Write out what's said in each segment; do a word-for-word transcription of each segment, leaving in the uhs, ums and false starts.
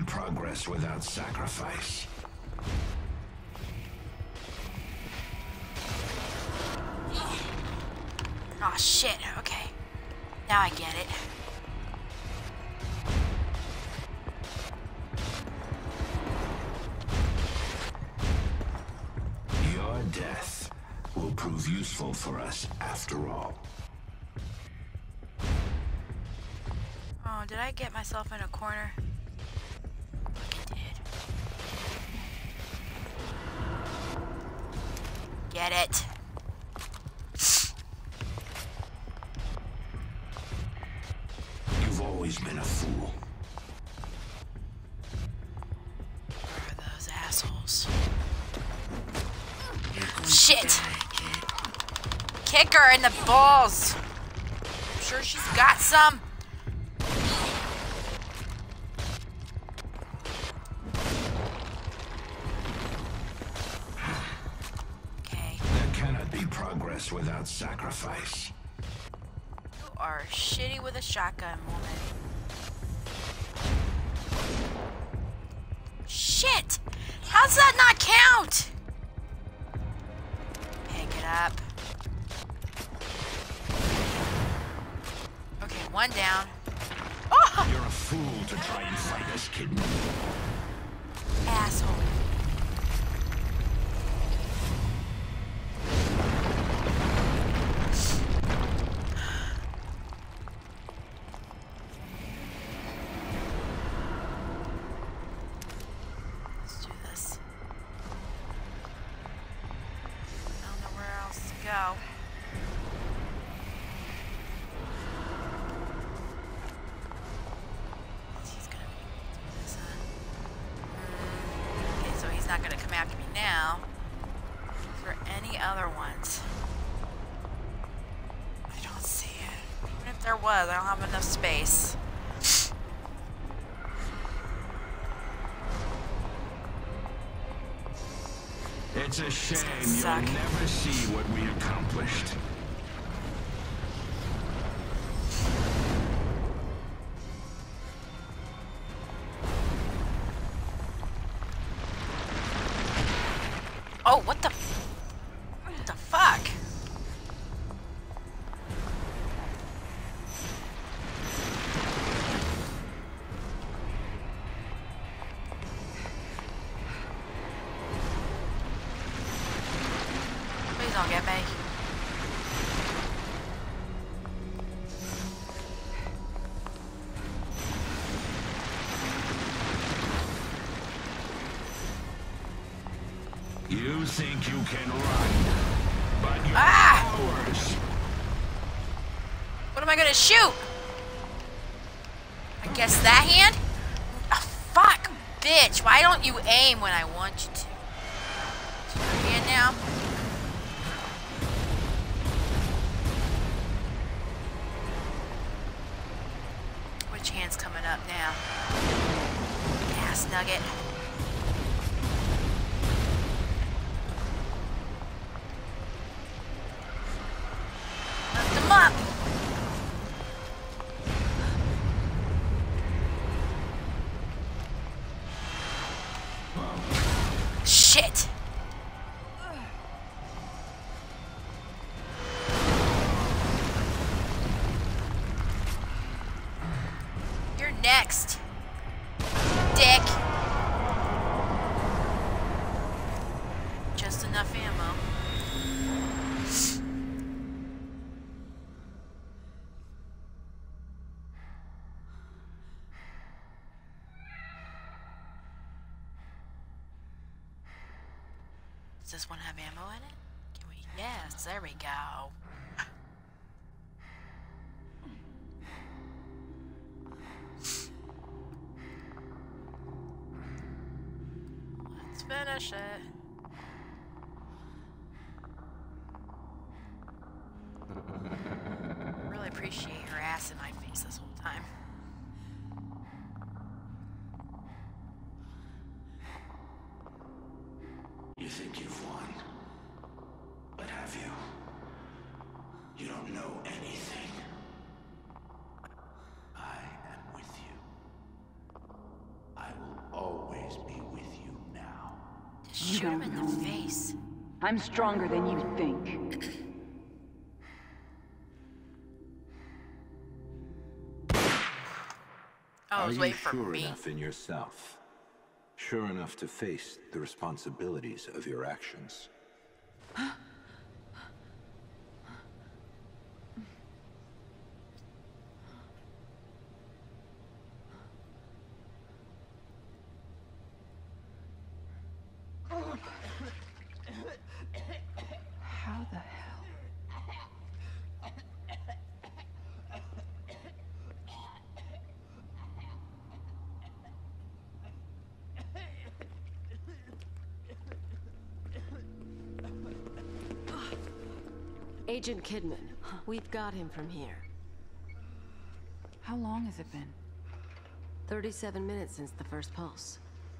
progress without sacrifice. Oh shit, okay. Now I get it. Your death will prove useful for us after all. Oh, did I get myself in a corner? I did. Get it. You've always been a fool. Where are those assholes? Shit! Kick her in the balls! I'm sure she's got some. Okay. There cannot be progress without sacrifice. You are shitty with a shotgun, woman. Shit! How's that not count? Pick it up. Okay, one down. Oh! You're a fool to try and fight us, kidney. Asshole. Let's do this. I don't know where else to go. He's gonna do this, huh? Mm. Okay, so he's not gonna come after me now. For any other ones? I don't see it. Even if there was, I don't have enough space. It's a shame you'll suck. never see what we accomplished. Oh, what the? What the fuck? Please don't get me. You think you can run, but you're Ah! ours. What am I gonna shoot? I guess that hand? Oh, fuck, bitch. Why don't you aim when I want you to? Is your hand now? Which hand's coming up now? Ass nugget. Lift them up. Shit. You're next, dick. Just enough ammo. Does this one have ammo in it? Can we? Yes, there we go. Let's finish it. Really appreciate her ass in my face this whole time. You think you've won, but have you? You don't know anything. I am with you. I will Shoot him in the face. I'm stronger than you think. Oh, I Are was you waiting for sure me. enough in yourself? Sure enough to face the responsibilities of your actions? How the hell? Agent Kidman, we've got him from here. How long has it been? thirty-seven minutes since the first pulse.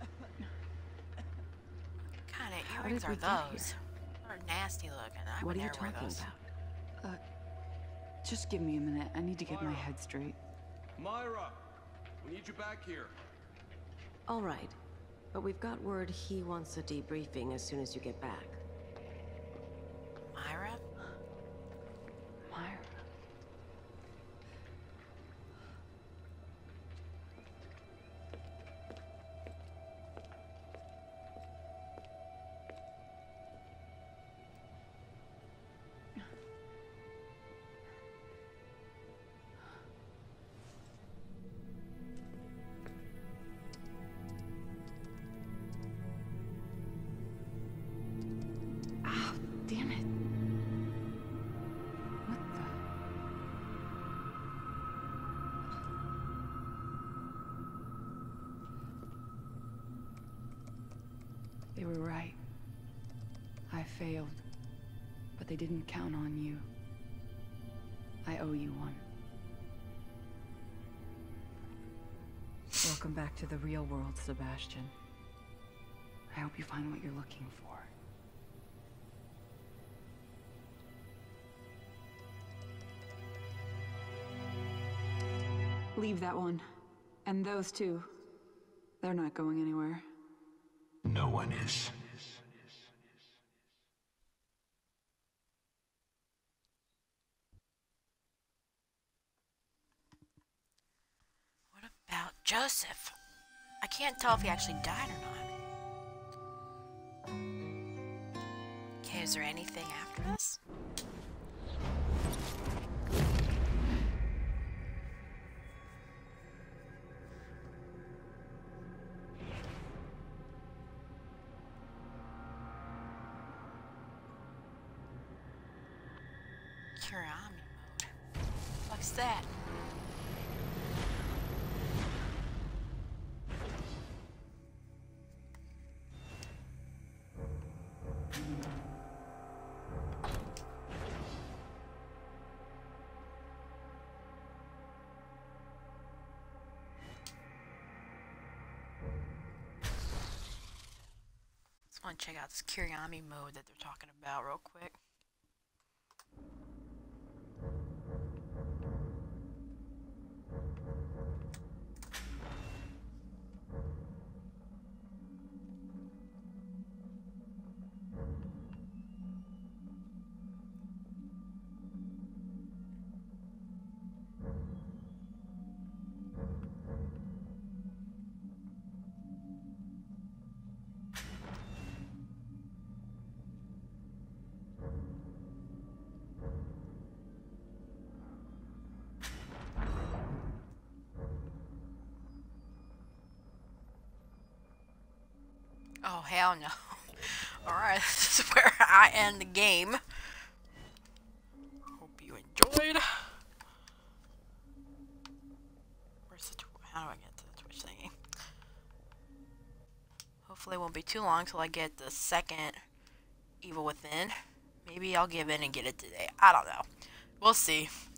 What kind of How earrings did are we get those? They're nasty looking. I What would are you never wear talking those. about? Uh, just give me a minute. I need to get my head straight. Myra, we need you back here. All right, but we've got word he wants a debriefing as soon as you get back. Myra? Myra. Ah, damn it. What the? They were right. I failed. But they didn't count on you. I owe you one. Welcome back to the real world, Sebastian. I hope you find what you're looking for. Leave that one. And those two. They're not going anywhere. No one is. What about Joseph? I can't tell if he actually died or not. Okay, is there anything after this? Kirami mode. What's that? Just want to check out this Kirami mode that they're talking about real quick. Oh, hell no. Alright, this is where I end the game. Hope you enjoyed. Where's the tw how do I get to the Twitch thingy? Hopefully it won't be too long till I get the second Evil Within. Maybe I'll give in and get it today. I don't know. We'll see.